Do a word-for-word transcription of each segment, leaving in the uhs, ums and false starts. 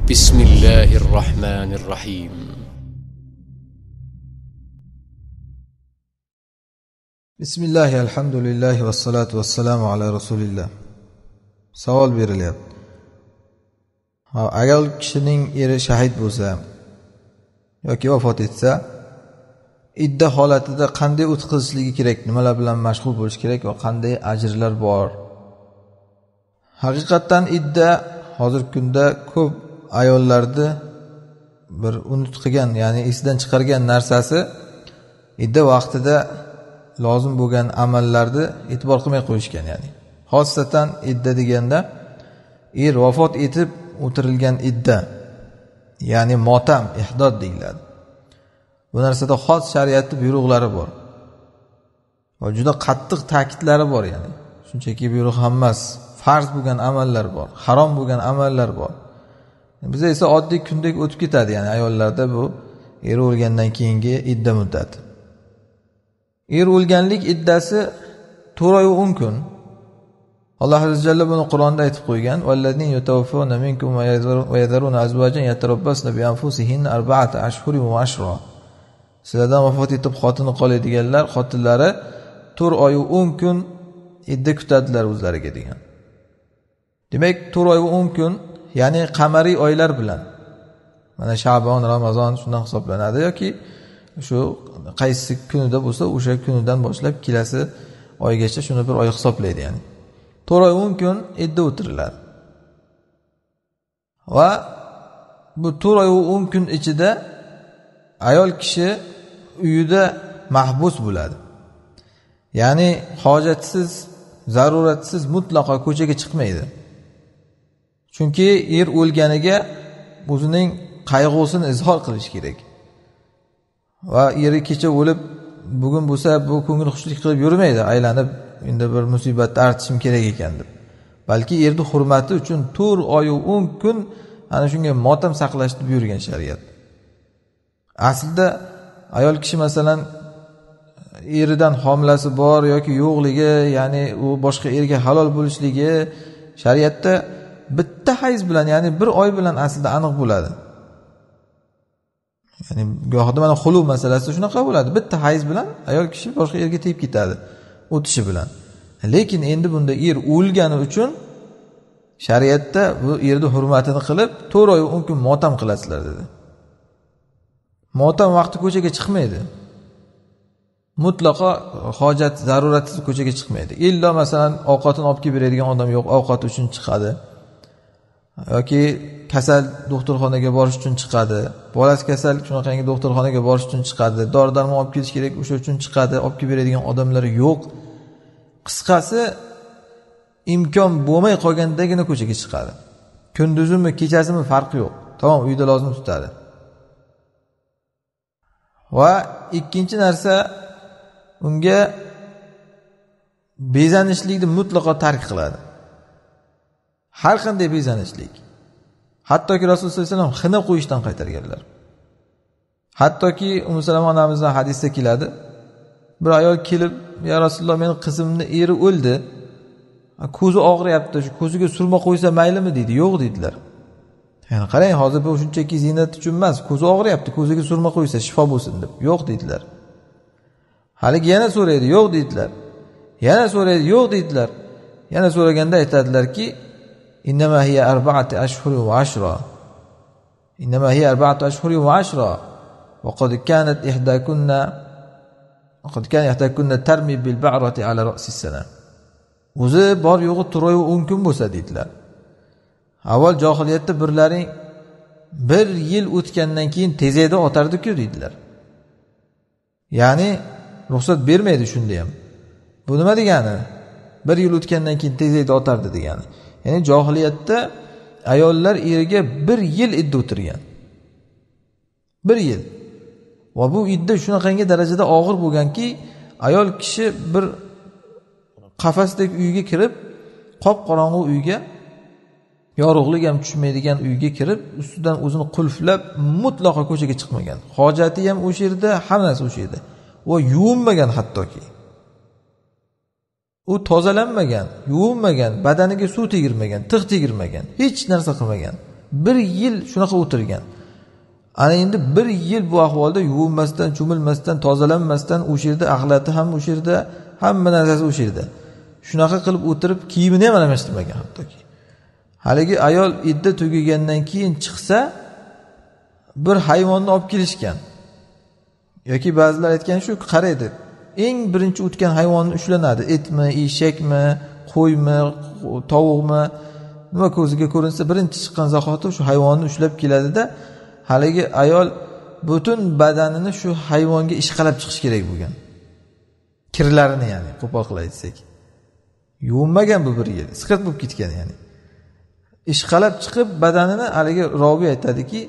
بسم الله الرحمن الرحيم. بسم الله الحمد لله والصلاة والسلام على رسول الله. Savol berilyapti. Ha, ayol kishining eri shahid bo'lsa yoki vafot etsa, idda holatida qanday o'tkazishligi kerak, nimalar bilan mashg'ul bo'lish kerak va qanday ajrlar bor? Haqiqatan idda hozirgi kunda ko'p ayollarni bir unut qilgan, ya'ni esidan chiqargan narsasi idda vaqtida lozim bo'lgan amallarni e'tibor qilmay qo'yishgan. Ya'ni xosatan idda deganda er vafot etib o'tirilgan idda, ya'ni motam, ihdod deyiladi. Bu narsada xos shariatning buyruqlari bor va juda qattiq ta'kidlari bor. Ya'ni shunchaki buyruq ham emas, farz bo'lgan amallar bor, harom bo'lgan amallar bor. Bizda esa oddiy kundek o'tib ketadi. Ya'ni ayollarda bu er o'lgandan keyingi idda muddati. Er o'lganlik iddasi to'rt oy va o'n kun. Alloh azza jalla buni Qur'onda aytib qo'ygan: "Vallazina yatawaffawna minkum va yadharuna azwajan yatarabbasna bi anfusihinna arba'ata ashhurin va ashra." Sizlardan vafot etib xotini qoladiganlar, xotinlari to'rt oy va o'n kun idda kutadilar o'zlariga degan. Demak, to'rt oy va o'n kun, ya'ni qamariy oylar bilan. Mana Sha'bon, Ramazon shundan hisoblanadi yoki shu qaysi kunida bo'lsa, o'sha kunidan boshlab kelasi oygacha shuni bir oy hisoblaydi. Ya'ni to'rt oy o'n kun idda o'tiriladi. Va bu to'rt oy o'n kun ichida ayol kishi uyida mahbus bo'ladi. Ya'ni hojatsiz, zaruratsiz mutlaqo ko'chaga chiqmaydi. Chunki er o'lganiga o'zining qayg'usini izhor qilish kerak. Va eri kecha o'lib, bugun bo'lsa bu ko'ngil xushlik qilib yurmaydi, aylanib endi bir musibatni artishim kerak ekan deb. Balki erning hurmati uchun to'rt oy va o'n kun ana shunga motam saqlashni buyurgan shariat. Aslida ayol kishi masalan eridan homilasi bor yoki yo'qligi, ya'ni u boshqa erga halol bo'lishligi shariatda bitta hayz bilan, ya'ni bir oy bilan aslida aniq bo'ladi. Ya'ni gohida mana xulu masalasi shunaqa bo'ladi. Bitta hayz bilan ayol kishi boshqa erga tegib ketadi o'tishi bilan. Lekin endi bunda er o'lgani uchun shariatda bu erning hurmatini qilib to'rt oy o'n kun motam qilasizlar dedi. Motam vaqti ko'chaga chiqmaydi. Mutlaqo hojat, zaruratsiz ko'chaga chiqmaydi. Illo masalan ovqatini olib kelib beradigan odam yo'q, ovqat uchun chiqadi. Yoki kasal doktorxonaga borish uchun chiqadi. Bolasi kasal, shunaqangi doktorxonaga borish uchun chiqadi. Dori-darmon olib kelish kerak, o'sha uchun chiqadi. Olib kelib beradigan odamlar yo'q. Qisqasi, imkon bo'lmay qolgandagina ko'chaga chiqadi. Kunduzimi, kechasimi farqi yo'q. Tamom, uyda lozim tutadi. Va ikkinchi narsa, unga bezanishlikni mutlaqo tark qiladi. Har qanday bezanishlik. Hattoki Rasululloh sollallohu alayhi vasallam xina qo'yishdan qaytarganlar. Hattoki Ummu Salama onamizdan hadisda keladi. Bir ayol kelib, "Ya Rasululloh, meni qizimni eri o'ldi. Ko'zi og'riyapti. Shu ko'ziga surma qo'ysa maylimi?" dedi. "Yo'q" dedilar. Ya'ni qarang, hozir bu shunchaki zinat uchun emas, ko'zi og'riyapti, ko'ziga surma qo'ysa shifo bo'lsin deb. "Yo'q" dedilar. Haligi yana so'raydi, "Yo'q" dedilar. Yana so'raydi, "Yo'q" dedilar. Yana so'raganda aytadilarki, "Innama hiya arba'atu ashhurin va ashra. Innama hiya arba'atu ashhurin va ashra. Va qad kanat ihdakunna qad kanat ihdakunna tarmi bil ba'rati ala ra'si as-sana." O'zi bor yo'g'i to'rt oy va o'n kun bo'lsa dedilar. Avval jahiliyatda birlaring bir yil o'tgandan keyin tezayda otardi-ku dedilar. Ya'ni ruxsat bermaydi shunda ham. Bu nima degani? Bir yil o'tgandan keyin tezayda otardi degani. Ya'ni jahiliyatda ayollar eriga bir yil idda o'tirgan. Bir yil. Va bu idda shunaqangi darajada og'ir bo'lganki, ayol kishi bir qafasdek uyga kirib, qop-qorong'u uyga, yorug'lik ham tushmaydigan uyga kirib, ustidan o'zini qulflab mutlaqo ko'chaga chiqmagan. Hojati ham o'sha yerda, hammasi o'sha yerda. Va yuvinmagan hattoki. U tozalanmagan, yuvinmagan, badaniga suv tegirmagan, tig' tegirmagan, hech narsa qilmagan. bir yil shunaqa o'tirgan. Ana endi bir yil bu ahvolda yuvinmasdan, cho'milmasdan, tozalanmasdan o'sha yerda axlati ham o'sha yerda, hamma narsasi o'sha yerda. Shunaqa qilib o'tirib kiyimini ham almashtirmagan hattoki. Haligi ayol idda tugagandan keyin chiqsa bir hayvonni olib kelishgan. Yoki ba'zilar aytgan shu, qaraydi. Eng birinchi o'tgan hayvonni ushlanadi. Etmi, eshakmi, qo'ymi, tovuqmi, nima ko'ziga ko'rinsa birinchi chiqqan zahoti shu hayvonni ushlab keladi-da, haligi ayol butun badanini shu hayvonga ishqalab chiqish kerak bo'lgan. Kirlarini, ya'ni qo'pol qilib aytsak. Yuvinmagan bu bir yil, siqit bo'lib ketgan ya'ni. Ishqalab chiqib badanini haligi Robi aytadiki,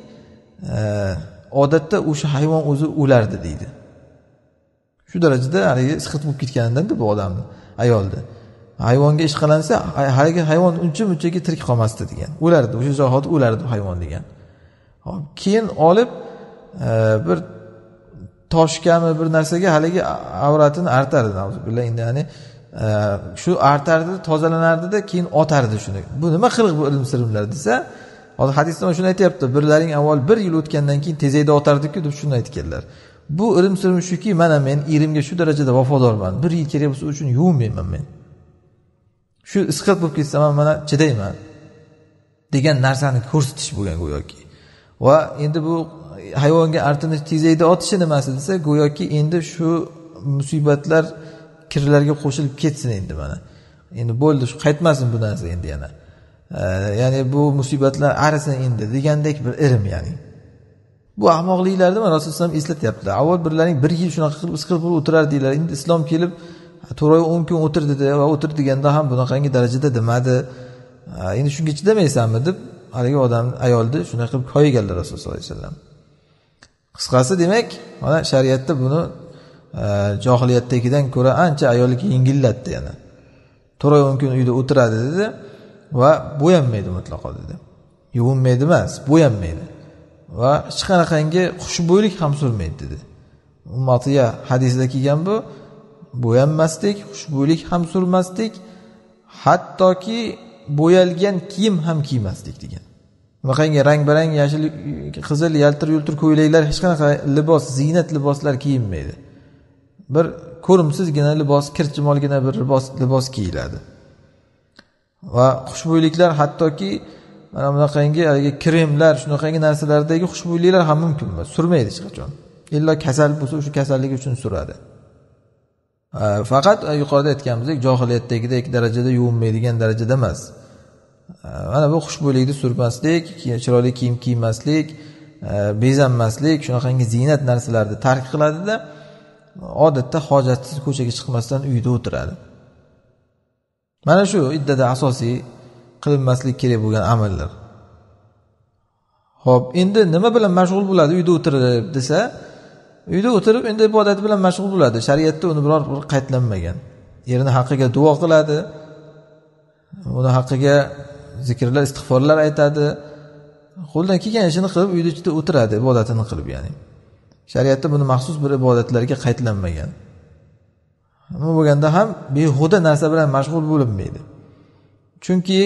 odatda o'sha hayvon o'zi o'lardi deydi. Shu darajada haligi siqit bo'lib ketganidan-da bu odamni, ayolni. Hayvonga ishqalansa, haligi hayvon uncha-munchaga tirik qolmasdi degan. O'lardi, o'sha zahot o'lardi hayvon degan. Hop, keyin olib bir toshkami bir narsaga haligi avratini artardi, billah endi ya'ni shu artardi, tozalanardi-da, keyin otardi shuni. Bu nima qiliq bu ilm sirlar desa, hozir hadisda shuni aytayapti. Birlaring avval bir yil o'tgandan keyin tezayda otardi-ku deb shuni aytganlar. Bu ilm sirim shuki, mana men erimga shu darajada vafodorman. Bir yil kerak bo'lsa uchun yuvinmayman men. Shu isqat bo'lib ketsa ham mana chidayman degan narsani ko'rsatish bo'lgan go'yoki. Va endi bu hayvonga artinish tezayda otishi nimasi desa, go'yoki endi shu musibatlar kirlarga qo'shilib ketsin endi mana. Endi bo'ldi, shu qaytmasin bu narsa endi yana. E, ya'ni bu musibatlar arisin endi degandek bir irim ya'ni. Bu ahmoqliklarni mana Rasululloh sollallohu alayhi vasallam eslatyaptilar. Avval birlaring bir yil shunaqa qilib isqilib o'tirar deylar. Endi islom kelib to'rt o'n kun o'tirdi va o'tirdi deganda ham bunaqangi darajada demadi. Endi shunga chidamaysanmi deb haligi odam ayolni shunaqa qilib qo'yganlar Rasululloh sollallohu alayhi vasallam. Qisqasi demak, mana shariatda buni johiliyatdagidan ko'ra ancha ayolga yengillatdi yana. to'rt o'n kun uyda o'tiradi dedi va bo'yanmaydi mutlaqo dedi. Yuvinmaydi emas, bo'yanmaydi. Va hech qanaqangi xushbo'ylik ham surmaydi dedi. Ummatiga hadisda kelgan bu, bo'yanmaslik, xushbo'ylik ham surmaslik, hattoki bo'yalgan kiyim ham kiymaslik degan. Bunaqangi rang-barang, yashil, qizil, yaltir-yultir ko'ylaklar, hech qanaqa libos, ziynat liboslar kiyinmaydi. Bir ko'rimsizgina libos, kirchimolgina bir libos, libos kiyiladi. Va xushbo'yliklar hattoki mana bunaqangi haligi kremlar, shunaqangi narsalardagi xushbo'yliklar ham mumkin emas, surmaydi hech qachon. Illa kasal bo'lsa, o'sha kasalligi uchun suradi. Faqat yuqorida aytganimizdek, johiliyatdagidek darajada yuvinmaydigan darajada emas. Mana bu xushbo'ylikni surmaslik, chiroyli kiyim kiymaslik, bezanmaslik, shunaqangi ziynat narsalarni tark qiladi-da, odatda hojatsiz ko'chaga chiqmasdan uyda o'tiradi. Mana shu iddada asosiy qilinmaslik kerak bo'lgan amallar. Xo'p, endi nima bilan mashg'ul bo'ladi uyda o'tirib desa, uyda o'tirib endi ibodat bilan mashg'ul bo'ladi. Shariatda uni biror bir qaytlanmagan. Erini haqqiga duo qiladi, uni haqqiga zikrlar, istig'forlar aytadi. Qo'ldan kelgan ishini qilib uyda ichida o'tiradi, ibodatini qilib ya'ni. Shariatda buni maxsus bir ibodatlarga qaytlanmagan. Nima bo'lganda ham behuda narsa bilan mashg'ul bo'linmaydi. Chunki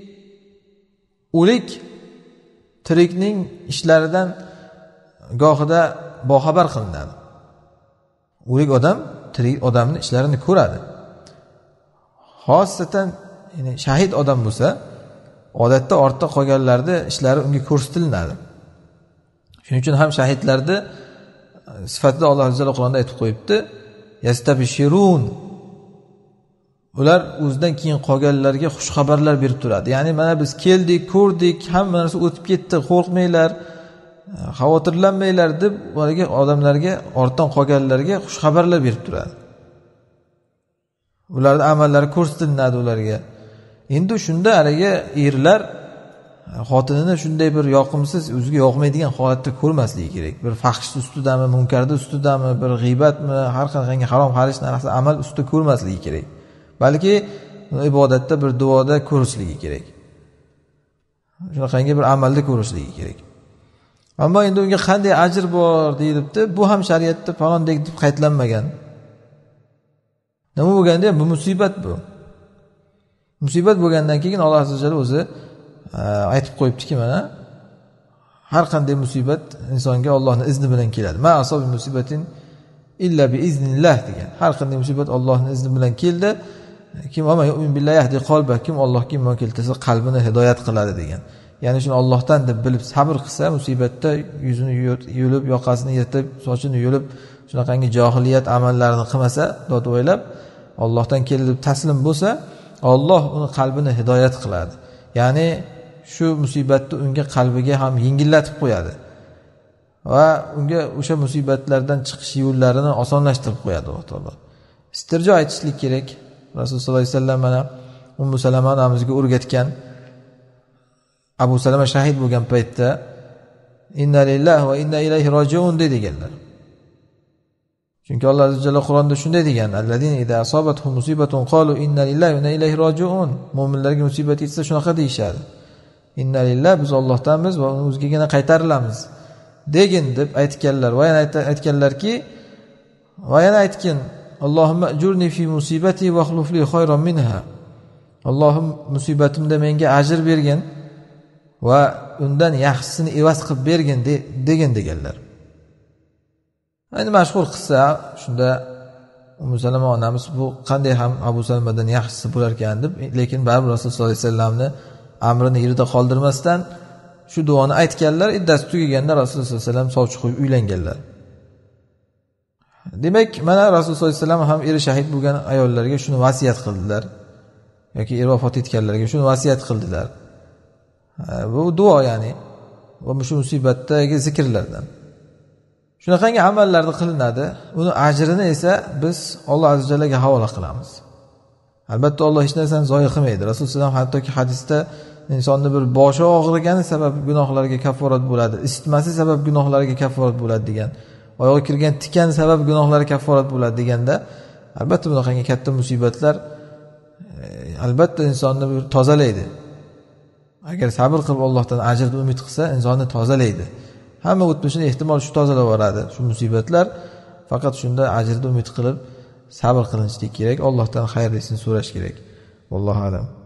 o'lik tirikning ishlaridan gohida boxabar qilinadi. O'lik odam tirik odamning ishlarini ko'radi. Xosatan, ya'ni shahid odam bo'lsa, odatda ortda qolganlarda ishlari unga ko'rsatiladi. Shuning uchun ham shahidlarni sifatida Alloh azza va Qur'onda aytib qo'yibdi, yastabshirun. Ular o'zidan keyin qolganlarga xush xabarlar berib turadi. Ya'ni mana biz keldik, ko'rdik, hamma narsa o'tib ketdi, qo'rqmanglar, xavotirlanmanglar deb ularga, odamlarga, ortdan qolganlarga xush xabarlar berib turadi. Ularning amallari ko'rsatiladi ularga. Endi shunda haliga erlar xotinini shunday bir yoqimsiz, o'ziga yoqmaydigan holatda ko'rmasligi kerak. Bir fahsh ustidami, munkarda ustidami, bir g'iybatmi, har qanday harom xarish narsa amal ustida ko'rmasligi kerak. Balki ibodatda, bir duoda ko'rishligi kerak. Shunaqangi bir amalda ko'rishligi kerak. Ammo endi unga qanday ajr bor deyilibdi, bu ham shariatda falondek deb qaytlanmagan. Nima bo'lganda ham bu musibat bu. Musibat bo'lgandan keyin Alloh azza va jalla o'zi aytib qo'yibdiki, mana har qanday musibat insonga Allohning izni bilan keladi. Ma asobi musibatin illa bi iznillah degan. Har qanday musibat Allohning izni bilan keldi. Kim ama yu'min billahi yahdi qalba, kim Allohga iymon keltirsa qalbini hidoyat qiladi degan. Ya'ni shuni Allohdan deb bilib sabr qilsa, musibatda yuzini yulib, yoqasini yirtib, sochini yulib, shunaqangi johiliyat amallarini qilmasa, dod o'ylab, Allohdan keldi deb taslim bo'lsa, Alloh uni qalbini hidoyat qiladi. Ya'ni shu musibatni unga qalbiga ham yengillatib qo'yadi va unga o'sha musibatlardan chiqish yo'llarini osonlashtirib qo'yadi Alloh taolo. Istirjo aytishlik kerak. Rasululloh sollallohu alayhi vasallam mana Ummu Salama onamizga o'rgatgan. Abu Salama shahid bo'lgan paytda inna lillahi va inna ilayhi rojiun deganlar. Chunki Alloh azza va jalla Qur'onda shunday degan: "Allazina idza asabatuhum musibatun qalu inna lillahi va inna ilayhi rojiun." Mu'minlarga musibat yetsa shunaqa deyshadi. Inna lillahi, biz Allohdanmiz va uni o'zigagina qaytarilamiz degin deb aytganlar. Va yana aytganlarki, va yana aytgan: "Allohumma ajurni fi musibati va akhlif li khayran minha." Allohim musibatimda menga ajr bergin va undan yaxshisini evaz qilib bergin degan deganlar. Endi mashhur qissa shunda Ummu Salama onamiz bu qanday ham Abu Salamadan yaxshisi bo'lar ekan deb, lekin baribir Rasululloh sollallohu alayhi vasallamni amrini yerda qoldirmasdan shu duoni aytganlar. Iddasi tugaganda Rasululloh sollallohu alayhi vasallam sovchi qo'yib uylanganlar. Demak, mana Rasululloh sollallohu alayhi vasallam ham eri shahid bo'lgan ayollarga shuni vasiyat qildilar yoki er vafot etganlarga shuni vasiyat qildilar. Bu duo, ya'ni va shu musibatdagi zikrlardan. Shunaqangi amallarni qilinadi. Uni ajrini esa biz Alloh azza va jallaga havola qilamiz. Albatta Alloh hech narsani zoya qilmaydi. Rasululloh hattoki hadisda insonni bir boshi og'rigani sabab gunohlarga kafforat bo'ladi, isitmasi sabab gunohlarga kafforat bo'ladi degan. Oyog'iga kirgan tikan sabab gunohlarga kafforat bo'ladi deganda, albatta bunaqangi katta musibatlar e, albatta insonni bir tozalaydi. Agar sabr qilib Allohdan ajrni umid qilsa, insonni tozalaydi. Hamma o'tmishini ehtimol shu tozalab boradi, shu musibatlar. Faqat shunda ajrni umid qilib sabr qilinishlik kerak, Allohdan xayrlisini so'rash kerak. Vallohu a'lam.